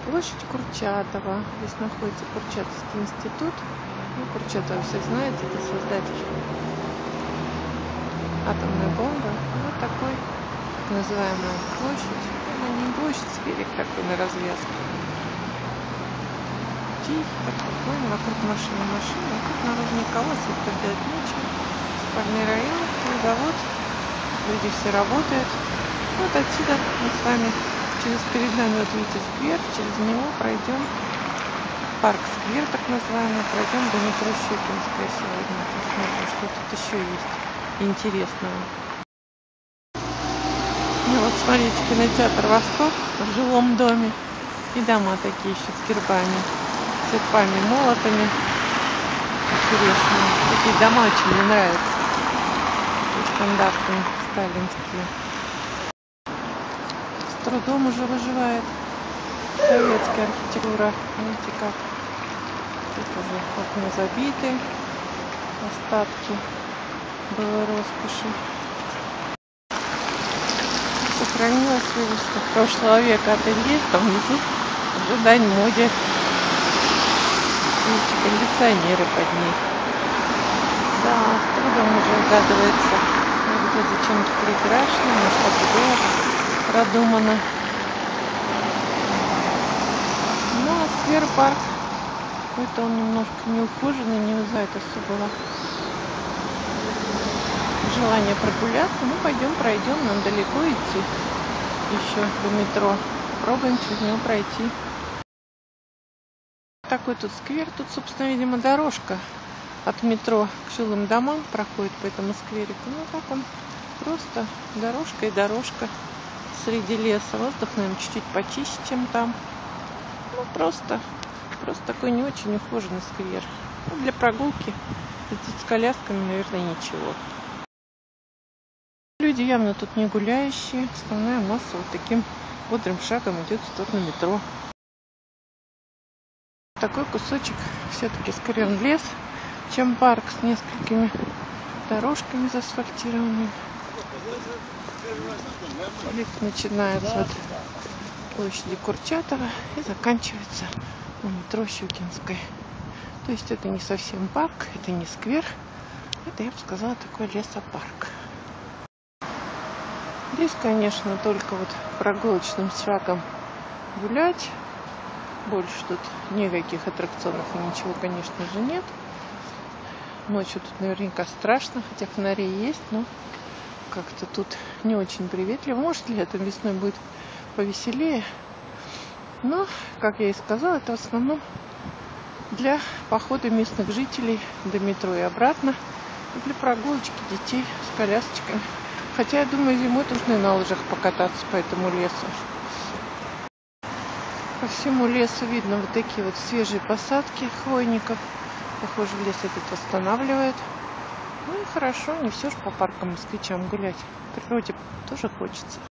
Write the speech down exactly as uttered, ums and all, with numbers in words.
Площадь Курчатова. Здесь находится Курчатовский институт. Ну, Курчатова все знаете, это создатель атомной бомбы. Вот такой так называемая площадь. Ну, не площадь, скверик такой на развязку. Тихий, так спокойно, вокруг машины машины, вокруг народу никого, особо делать нечего. Спальный район, завод, люди все работают. Вот отсюда мы с вами через перед нами, вот видите, сквер, через него пройдем парк-сквер, так называемый, пройдем до метро Щукинская сегодня. Посмотрим, что тут еще есть интересного. Ну вот смотрите, кинотеатр «Восток» в жилом доме. И дома такие еще с гербами, цепами, молотами. Интересные. Такие дома очень мне нравятся. Стандартные, сталинские. С трудом уже выживает советская архитектура. Видите как? Тут уже окна забиты. Остатки былой роскоши. Сохранилась вывеска прошлого века ателье, там внизу уже дань моде. Видите, кондиционеры под ней. Да, с трудом уже угадывается. Где зачем-то прекрасно, может, так и было продумано. Ну, а сквер-парк какой-то он немножко неухоженный, не вызывает особого желания прогуляться. Ну, пойдем пройдем, нам далеко идти еще до метро. Пробуем через него пройти. Такой тут сквер, тут, собственно, видимо, дорожка от метро к жилым домам проходит по этому скверику. Ну, так он просто дорожка и дорожка среди леса. Воздух, наверное, чуть-чуть почище, чем там. Ну, просто, просто такой не очень ухоженный сквер. Ну, для прогулки с колясками, наверное, ничего. Люди явно тут не гуляющие. Основная масса вот таким бодрым шагом идет в сторону метро. Такой кусочек все-таки скорее в лес, чем парк с несколькими дорожками заасфальтированными. Лифт начинается от площади Курчатова и заканчивается у метро Щукинской. То есть это не совсем парк, это не сквер, это, я бы сказала, такой лесопарк. Здесь, конечно, только вот прогулочным шагом гулять. Больше тут никаких аттракционов и ничего, конечно же, нет. Ночью тут наверняка страшно, хотя фонари есть, но как-то тут не очень приветливо. Может, летом, весной будет повеселее. Но, как я и сказала, это в основном для похода местных жителей до метро и обратно. И для прогулочки детей с колясочками. Хотя, я думаю, зимой нужно на лыжах покататься по этому лесу. По всему лесу видно вот такие вот свежие посадки хвойников. Похоже, лес этот восстанавливает. Ну и хорошо, не все ж по паркам москвичам гулять. В природе тоже хочется.